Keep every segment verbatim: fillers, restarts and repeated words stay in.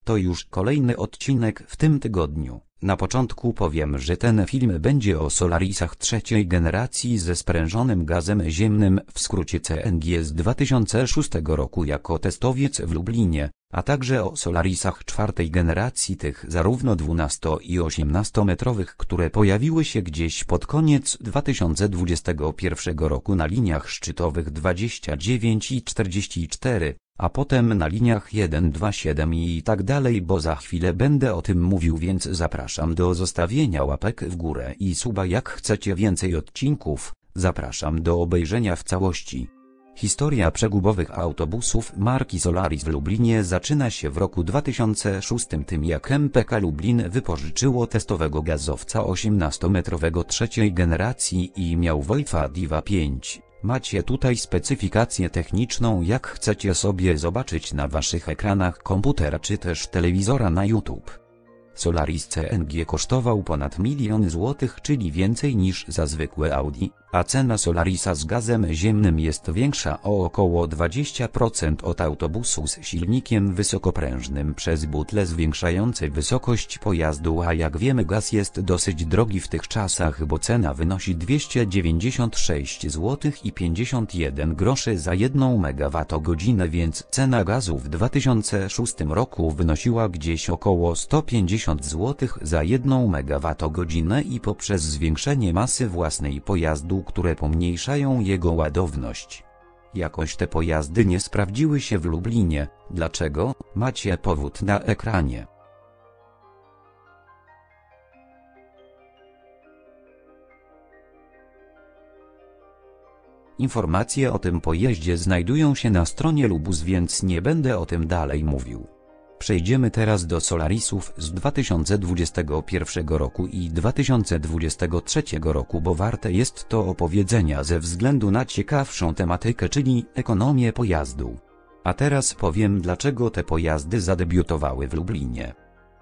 To już kolejny odcinek w tym tygodniu. Na początku powiem, że ten film będzie o Solarisach trzeciej generacji ze sprężonym gazem ziemnym, w skrócie C N G z dwa tysiące szóstego roku jako testowiec w Lublinie, a także o Solarisach czwartej generacji, tych zarówno dwunasto i osiemnastometrowych, które pojawiły się gdzieś pod koniec dwa tysiące dwudziestego pierwszego roku na liniach szczytowych dwadzieścia dziewięć i czterdzieści cztery, a potem na liniach jeden, dwa, siedem i tak dalej, bo za chwilę będę o tym mówił, więc zapraszam do zostawienia łapek w górę i suba. Jak chcecie więcej odcinków, zapraszam do obejrzenia w całości. Historia przegubowych autobusów marki Solaris w Lublinie zaczyna się w roku dwa tysiące szóstym, tym jak M P K Lublin wypożyczyło testowego gazowca osiemnastometrowego trzeciej generacji i miał Wolfa Diva pięć. Macie tutaj specyfikację techniczną, jak chcecie sobie zobaczyć na waszych ekranach komputera czy też telewizora na YouTube. Solaris C N G kosztował ponad milion złotych, czyli więcej niż za zwykłe Audi, a cena Solarisa z gazem ziemnym jest większa o około dwadzieścia procent od autobusu z silnikiem wysokoprężnym przez butle zwiększające wysokość pojazdu, a jak wiemy, gaz jest dosyć drogi w tych czasach, bo cena wynosi dwieście dziewięćdziesiąt sześć złotych i pięćdziesiąt jeden groszy za jedną megawattogodzinę, więc cena gazu w dwa tysiące szóstym roku wynosiła gdzieś około sto pięćdziesiąt złotych za jedną megawattogodzinę i poprzez zwiększenie masy własnej pojazdu, które pomniejszają jego ładowność. Jakoś te pojazdy nie sprawdziły się w Lublinie. Dlaczego? Macie powód na ekranie. Informacje o tym pojeździe znajdują się na stronie Lubus, więc nie będę o tym dalej mówił. Przejdziemy teraz do Solarisów z dwa tysiące dwudziestego pierwszego roku i dwa tysiące dwudziestego trzeciego roku, bo warte jest to opowiedzenia ze względu na ciekawszą tematykę, czyli ekonomię pojazdu. A teraz powiem, dlaczego te pojazdy zadebiutowały w Lublinie.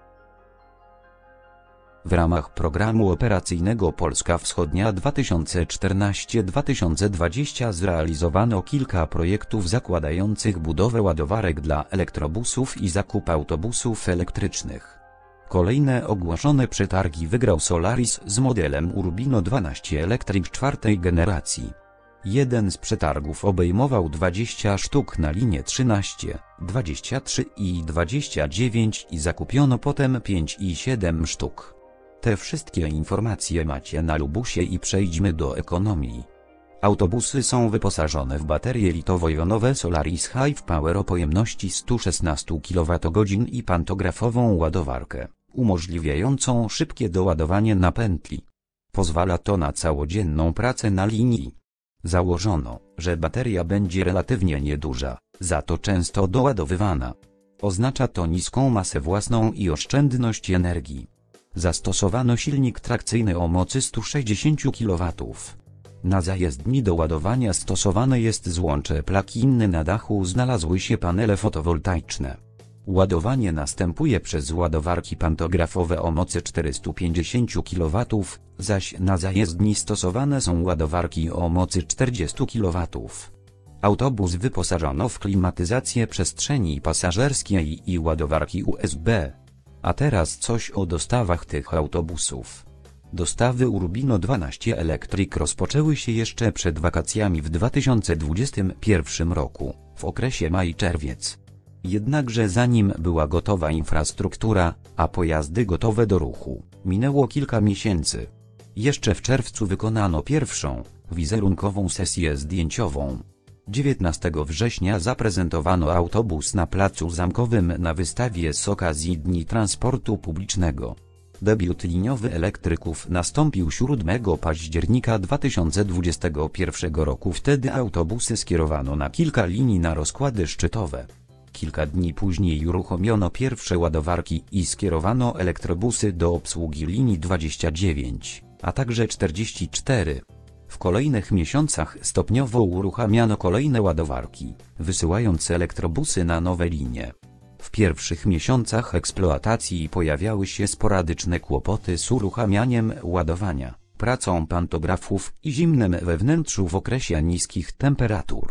W ramach programu operacyjnego Polska Wschodnia dwa tysiące czternaście do dwa tysiące dwudziestego zrealizowano kilka projektów zakładających budowę ładowarek dla elektrobusów i zakup autobusów elektrycznych. Kolejne ogłoszone przetargi wygrał Solaris z modelem Urbino dwanaście Electric czwartej generacji. Jeden z przetargów obejmował dwadzieścia sztuk na linie trzynaście, dwadzieścia trzy i dwadzieścia dziewięć i zakupiono potem pięć i siedem sztuk. Te wszystkie informacje macie na Lubusie i przejdźmy do ekonomii. Autobusy są wyposażone w baterie litowo-jonowe Solaris Hive Power o pojemności sto szesnaście kilowatogodzin i pantografową ładowarkę, umożliwiającą szybkie doładowanie na pętli. Pozwala to na całodzienną pracę na linii. Założono, że bateria będzie relatywnie nieduża, za to często doładowywana. Oznacza to niską masę własną i oszczędność energii. Zastosowano silnik trakcyjny o mocy sto sześćdziesiąt kilowatów. Na zajezdni do ładowania stosowane jest złącze plug-in, na dachu znalazły się panele fotowoltaiczne. Ładowanie następuje przez ładowarki pantografowe o mocy czterysta pięćdziesiąt kilowatów, zaś na zajezdni stosowane są ładowarki o mocy czterdzieści kilowatów. Autobus wyposażono w klimatyzację przestrzeni pasażerskiej i ładowarki U S B. A teraz coś o dostawach tych autobusów. Dostawy Urbino dwanaście Electric rozpoczęły się jeszcze przed wakacjami w dwa tysiące dwudziestym pierwszym roku, w okresie maj-czerwiec. Jednakże zanim była gotowa infrastruktura, a pojazdy gotowe do ruchu, minęło kilka miesięcy. Jeszcze w czerwcu wykonano pierwszą, wizerunkową sesję zdjęciową. dziewiętnastego września zaprezentowano autobus na Placu Zamkowym na wystawie z okazji Dni Transportu Publicznego. Debiut liniowy elektryków nastąpił siódmego października dwa tysiące dwudziestego pierwszego roku. Wtedy autobusy skierowano na kilka linii na rozkłady szczytowe. Kilka dni później uruchomiono pierwsze ładowarki i skierowano elektrobusy do obsługi linii dwadzieścia dziewięć, a także czterdzieści cztery. W kolejnych miesiącach stopniowo uruchamiano kolejne ładowarki, wysyłając elektrobusy na nowe linie. W pierwszych miesiącach eksploatacji pojawiały się sporadyczne kłopoty z uruchamianiem ładowania, pracą pantografów i zimnem we wnętrzu w okresie niskich temperatur.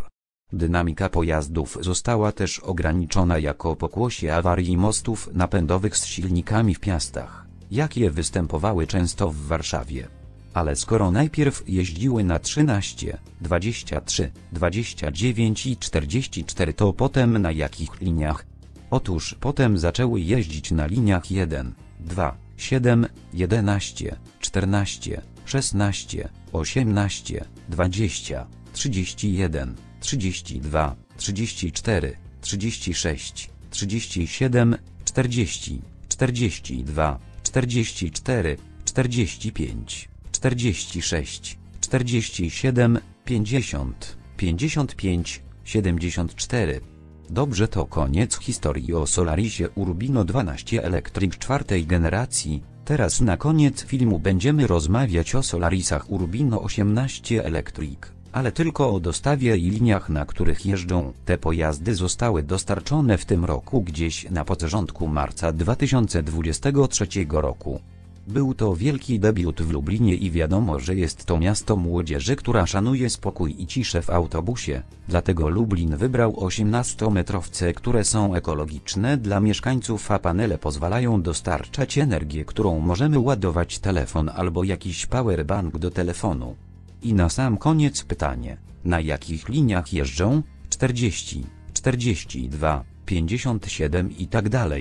Dynamika pojazdów została też ograniczona jako pokłosie awarii mostów napędowych z silnikami w Piastach, jakie występowały często w Warszawie. Ale skoro najpierw jeździły na trzynaście, dwadzieścia trzy, dwadzieścia dziewięć i czterdzieści cztery, to potem na jakich liniach? Otóż potem zaczęły jeździć na liniach jeden, dwa, siedem, jedenaście, czternaście, szesnaście, osiemnaście, dwadzieścia, trzydzieści jeden, trzydzieści dwa, trzydzieści cztery, trzydzieści sześć, trzydzieści siedem, czterdzieści, czterdzieści dwa, czterdzieści cztery, czterdzieści pięć, czterdzieści sześć, czterdzieści siedem, pięćdziesiąt, pięćdziesiąt pięć, siedemdziesiąt cztery. Dobrze, to koniec historii o Solarisie Urbino dwanaście Electric czwartej generacji. Teraz na koniec filmu będziemy rozmawiać o Solarisach Urbino osiemnaście Electric, ale tylko o dostawie i liniach, na których jeżdżą. Te pojazdy zostały dostarczone w tym roku gdzieś na początku marca dwa tysiące dwudziestego trzeciego roku. Był to wielki debiut w Lublinie i wiadomo, że jest to miasto młodzieży, która szanuje spokój i ciszę w autobusie, dlatego Lublin wybrał osiemnastometrowce, które są ekologiczne dla mieszkańców, a panele pozwalają dostarczać energię, którą możemy ładować telefon albo jakiś powerbank do telefonu. I na sam koniec pytanie, na jakich liniach jeżdżą? czterdzieści, czterdzieści dwa, pięćdziesiąt siedem i tak dalej.